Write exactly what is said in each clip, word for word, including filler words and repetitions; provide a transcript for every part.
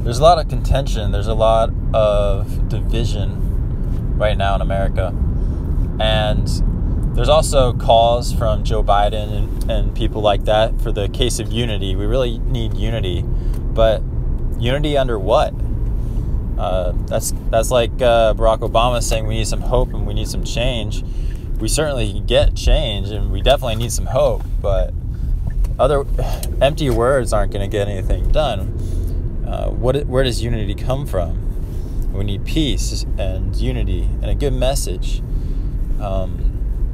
there's a lot of contention. There's a lot of division right now in America. And there's also calls from Joe Biden and, and people like that for the case of unity. We really need unity. But unity under what? Uh, that's that's like uh, Barack Obama saying we need some hope and we need some change. We certainly can get change, and we definitely need some hope. But other empty words aren't going to get anything done. Uh, what where does unity come from? We need peace and unity and a good message. Um,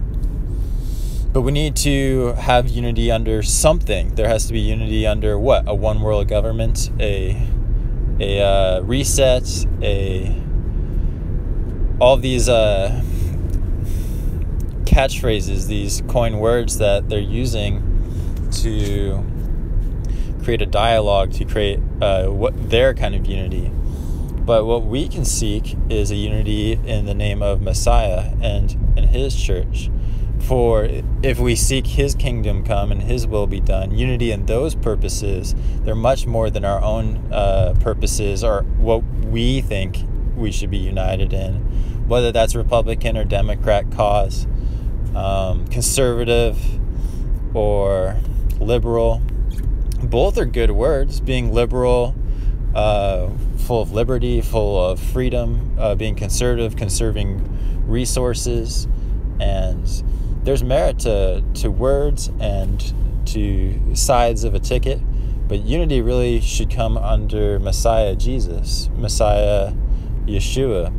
but we need to have unity under something. There has to be unity under what? A one world government, a a uh, reset, a all of these uh, catchphrases, these coin words that they're using to create a dialogue, to create uh, what their kind of unity. But what we can seek is a unity in the name of Messiah and in his church. For if we seek his kingdom come and his will be done, unity in those purposes, they're much more than our own uh, purposes or what we think we should be united in, whether that's Republican or Democrat cause, um, conservative or liberal. Both are good words. Being liberal, uh, full of liberty, full of freedom, uh, being conservative, conserving resources, and there's merit to, to words and to sides of a ticket, but unity really should come under Messiah Jesus, Messiah Yeshua,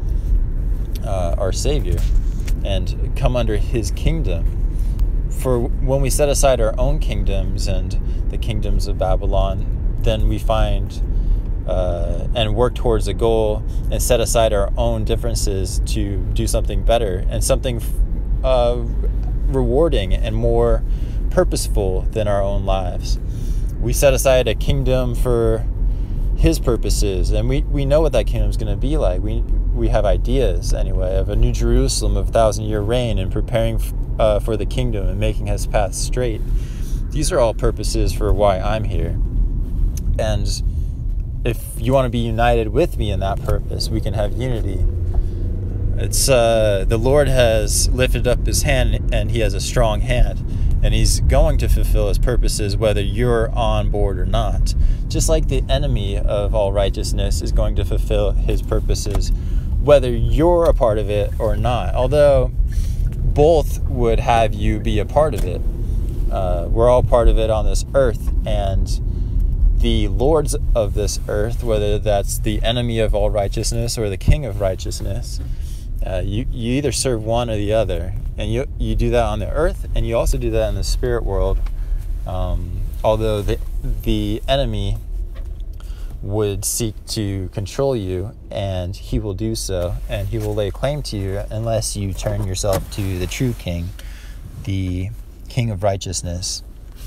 uh, our Savior, and come under his kingdom. For when we set aside our own kingdoms and the kingdoms of Babylon, then we find uh, and work towards a goal and set aside our own differences to do something better and something Uh, rewarding and more purposeful than our own lives. We set aside a kingdom for his purposes, and we, we know what that kingdom is going to be like. We we have ideas, anyway, of a new Jerusalem of thousand-year reign and preparing uh, for the kingdom and making his path straight. These are all purposes for why I'm here. And if you want to be united with me in that purpose, we can have unity. It's uh, the Lord has lifted up his hand, and he has a strong hand, and he's going to fulfill his purposes whether you're on board or not. Just like the enemy of all righteousness is going to fulfill his purposes whether you're a part of it or not. Although both would have you be a part of it. Uh, we're all part of it on this earth, and the lords of this earth, whether that's the enemy of all righteousness or the king of righteousness, Uh, you, you either serve one or the other, and you you do that on the earth, and you also do that in the spirit world. Um, although the the enemy would seek to control you, and he will do so, and he will lay claim to you unless you turn yourself to the true king, the king of righteousness.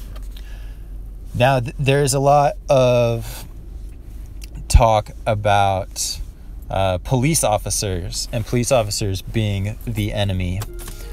Now, th- there's a lot of talk about Uh, police officers and police officers being the enemy.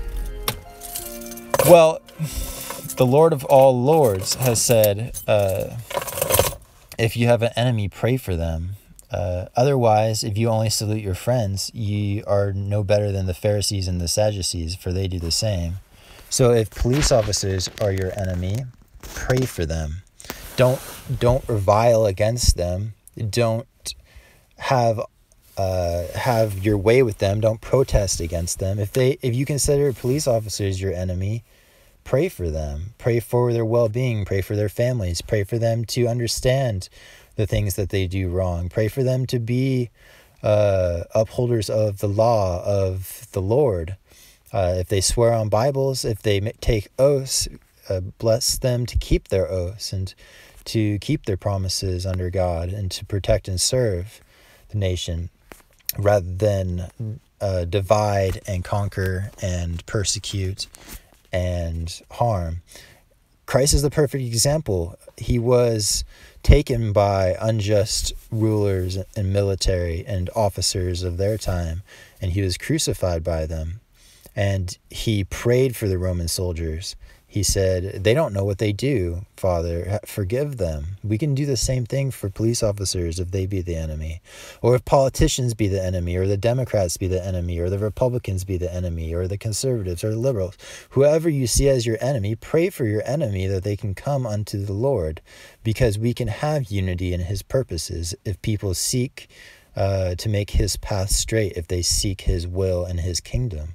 Well, the Lord of all lords has said, uh, if you have an enemy, pray for them. Uh, otherwise, if you only salute your friends, ye are no better than the Pharisees and the Sadducees, for they do the same. So if police officers are your enemy, pray for them. Don't, don't revile against them. Don't have Uh, have your way with them. Don't protest against them. If they, if you consider police officers your enemy, pray for them. Pray for their well-being. Pray for their families. Pray for them to understand the things that they do wrong. Pray for them to be uh, upholders of the law of the Lord. Uh, if they swear on Bibles, if they take oaths, uh, bless them to keep their oaths and to keep their promises under God and to protect and serve the nation, rather than uh, divide and conquer and persecute and harm. Christ is the perfect example. He was taken by unjust rulers and military and officers of their time, and he was crucified by them. And he prayed for the Roman soldiers. He said, they don't know what they do, Father, forgive them. We can do the same thing for police officers if they be the enemy, or if politicians be the enemy, or the Democrats be the enemy, or the Republicans be the enemy, or the conservatives or the liberals. Whoever you see as your enemy, pray for your enemy that they can come unto the Lord, because we can have unity in his purposes if people seek uh, to make his path straight, if they seek his will and his kingdom.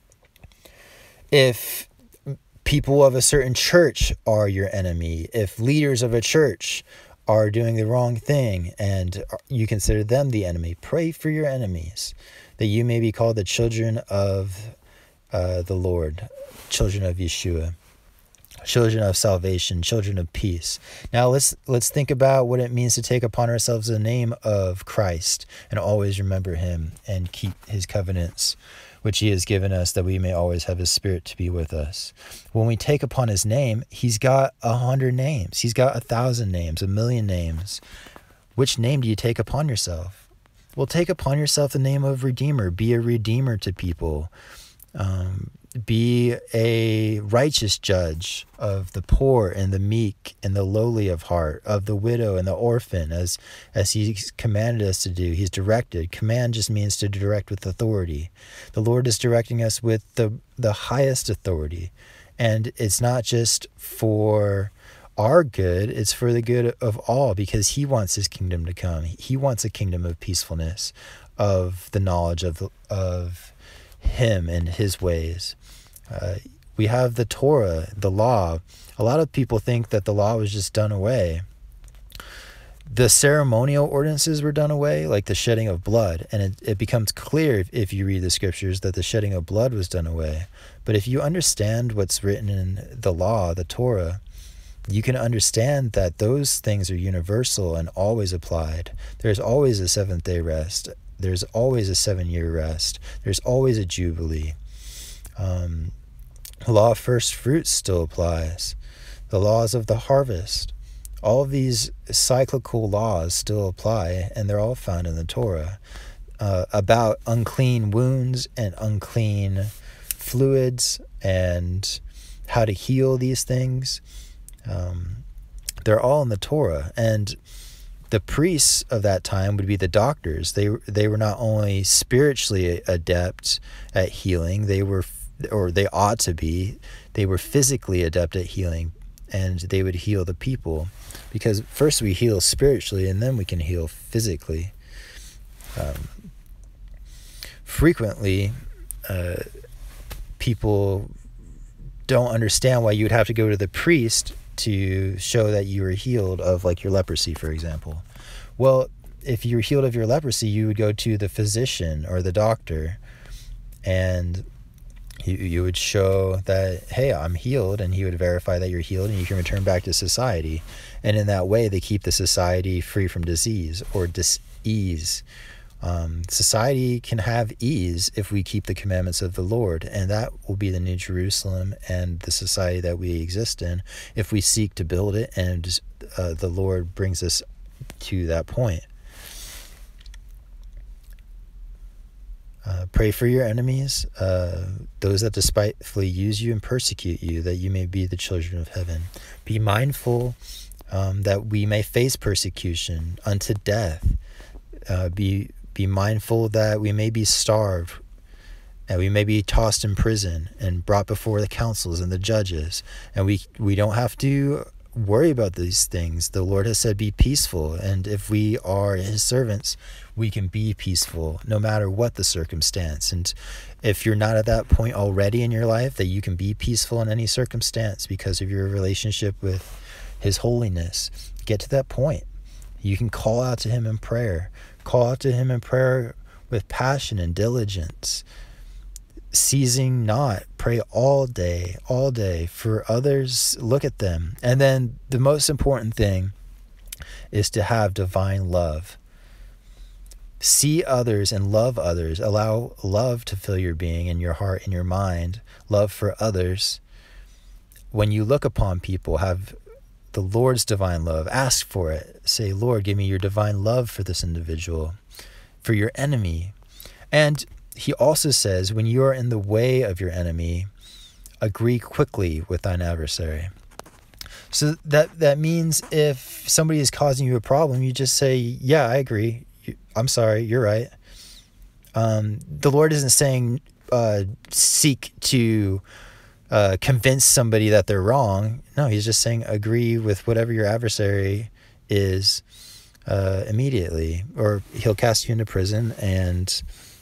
If people of a certain church are your enemy, if leaders of a church are doing the wrong thing and you consider them the enemy, pray for your enemies, that you may be called the children of uh, the Lord, children of Yeshua, children of salvation, children of peace. Now let's let's think about what it means to take upon ourselves the name of Christ and always remember him and keep his covenants, which he has given us, that we may always have his spirit to be with us. When we take upon his name, he's got a hundred names. He's got a thousand names, a million names. Which name do you take upon yourself? Well, take upon yourself the name of Redeemer. Be a redeemer to people. Um, be a righteous judge of the poor and the meek and the lowly of heart, of the widow and the orphan, as as he's commanded us to do. He's directed. Command just means to direct with authority. The Lord is directing us with the the highest authority, and it's not just for our good, it's for the good of all, because he wants his kingdom to come. He wants a kingdom of peacefulness, of the knowledge of of him and his ways. Uh, we have the Torah, the law. A lot of people think that the law was just done away. The ceremonial ordinances were done away, like the shedding of blood. And it, it becomes clear if, if you read the scriptures that the shedding of blood was done away. But if you understand what's written in the law, the Torah, you can understand that those things are universal and always applied. There's always a seventh day rest. There's always a seven year rest. There's always a jubilee. Um, law of first fruits still applies. The laws of the harvest. All of these cyclical laws still apply, and they're all found in the Torah. Uh, about unclean wounds and unclean fluids and how to heal these things. Um, they're all in the Torah. And the priests of that time would be the doctors. They they were not only spiritually adept at healing, they were, or they ought to be, they were physically adept at healing, and they would heal the people. Because first we heal spiritually, and then we can heal physically. Um, frequently, uh, people don't understand why you would have to go to the priest to show that you were healed of, like, your leprosy, for example. Well, if you were healed of your leprosy, you would go to the physician or the doctor, and you, you would show that, hey, I'm healed, and he would verify that you're healed, and you can return back to society. And in that way, they keep the society free from disease or dis-ease. Um, society can have ease if we keep the commandments of the Lord, and that will be the New Jerusalem and the society that we exist in if we seek to build it, and uh, the Lord brings us to that point. Uh, pray for your enemies, uh, those that despitefully use you and persecute you, that you may be the children of heaven. Be mindful um, that we may face persecution unto death. Uh, be Be mindful that we may be starved, and we may be tossed in prison and brought before the councils and the judges. And we we don't have to worry about these things. The Lord has said, be peaceful. And if we are his servants, we can be peaceful no matter what the circumstance. And if you're not at that point already in your life, that you can be peaceful in any circumstance because of your relationship with his holiness, get to that point. You can call out to him in prayer. Call out to him in prayer with passion and diligence. Ceasing not. Pray all day, all day for others. Look at them. And then the most important thing is to have divine love. See others and love others. Allow love to fill your being and your heart and your mind. Love for others. When you look upon people, have the Lord's divine love. Ask for it. Say, Lord, give me your divine love for this individual, for your enemy. And he also says, when you are in the way of your enemy, agree quickly with thine adversary. So that that means if somebody is causing you a problem, you just say, yeah, I agree. I'm sorry, you're right. Um, the Lord isn't saying uh, seek to uh, convince somebody that they're wrong. No, he's just saying agree with whatever your adversary is uh, immediately, or he'll cast you into prison and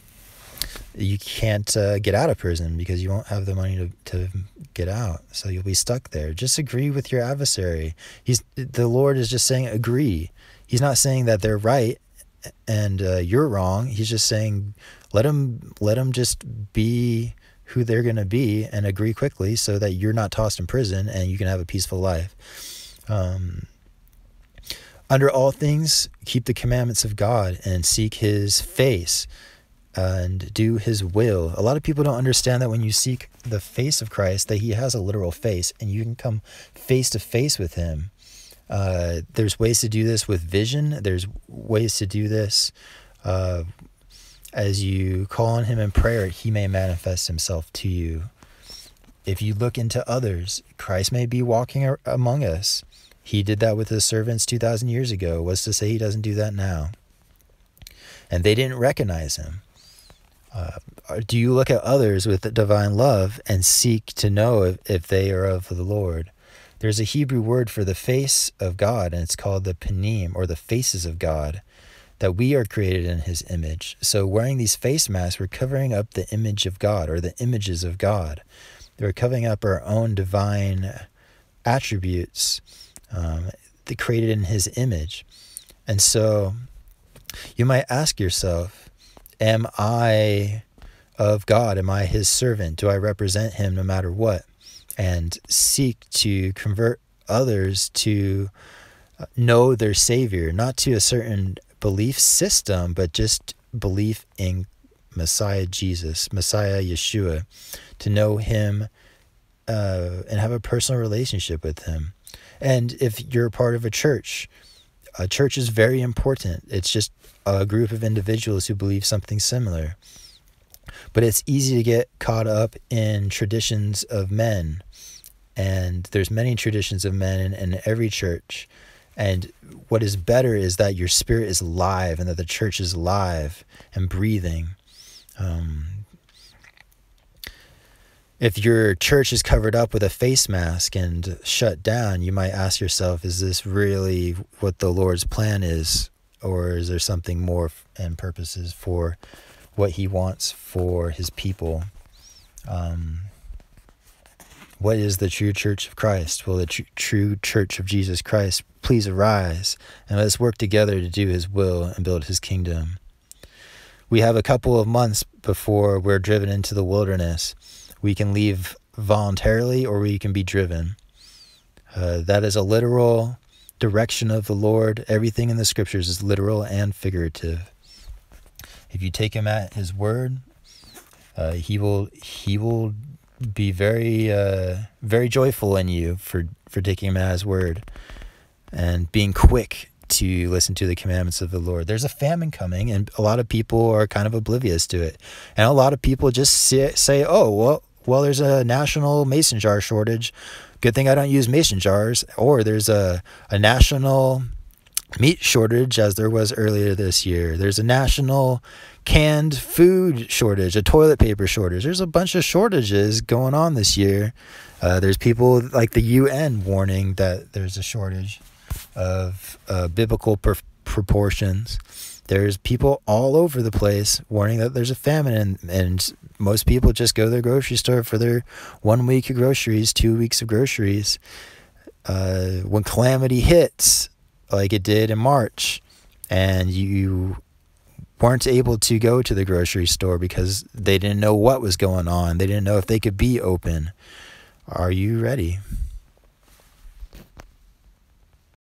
you can't uh, get out of prison because you won't have the money to, to get out. So you'll be stuck there. Just agree with your adversary. He's the Lord is just saying agree. He's not saying that they're right and uh, you're wrong. He's just saying let them let them just be who they're going to be and agree quickly so that you're not tossed in prison and you can have a peaceful life. Um, under all things, keep the commandments of God and seek his face and do his will. A lot of people don't understand that when you seek the face of Christ, that he has a literal face and you can come face to face with him. Uh, there's ways to do this with vision. There's ways to do this uh, as you call on him in prayer, he may manifest himself to you. If you look into others, Christ may be walking among us. He did that with his servants two thousand years ago. What's to say he doesn't do that now? And they didn't recognize him. Uh, do you look at others with divine love and seek to know if, if they are of the Lord? There's a Hebrew word for the face of God, and it's called the panim, or the faces of God, that we are created in his image. So wearing these face masks, we're covering up the image of God, or the images of God. We're covering up our own divine attributes um, that created in his image. And so you might ask yourself, am I of God? Am I his servant? Do I represent him no matter what? And seek to convert others to know their Savior, not to a certain belief system, but just belief in Messiah Jesus, Messiah Yeshua, to know him uh, and have a personal relationship with him. And if you're a part of a church, a church is very important. It's just a group of individuals who believe something similar. But it's easy to get caught up in traditions of men. And there's many traditions of men in, in every church. And what is better is that your spirit is live and that the church is live and breathing. Um, if your church is covered up with a face mask and shut down, you might ask yourself, is this really what the Lord's plan is? Or is there something more and purposes for what he wants for his people? Um, what is the true church of Christ? Well, the tr- true church of Jesus Christ, please arise and let's work together to do his will and build his kingdom. We have a couple of months before we're driven into the wilderness. We can leave voluntarily or we can be driven. Uh, that is a literal direction of the Lord. Everything in the scriptures is literal and figurative. If you take him at his word, uh, he will he will be very uh, very joyful in you for, for taking him at his word and being quick to listen to the commandments of the Lord. There's a famine coming, and a lot of people are kind of oblivious to it. And a lot of people just say, say oh, well, well, there's a national mason jar shortage. Good thing I don't use mason jars. Or there's a, a national meat shortage, as there was earlier this year. There's a national canned food shortage, a toilet paper shortage. There's a bunch of shortages going on this year. Uh, there's people like the U N warning that there's a shortage of uh, biblical per- proportions. There's people all over the place warning that there's a famine, and, and most people just go to the grocery store for their one week of groceries, two weeks of groceries. Uh, when calamity hits, like it did in March, and you weren't able to go to the grocery store because they didn't know what was going on. They didn't know if they could be open. Are you ready?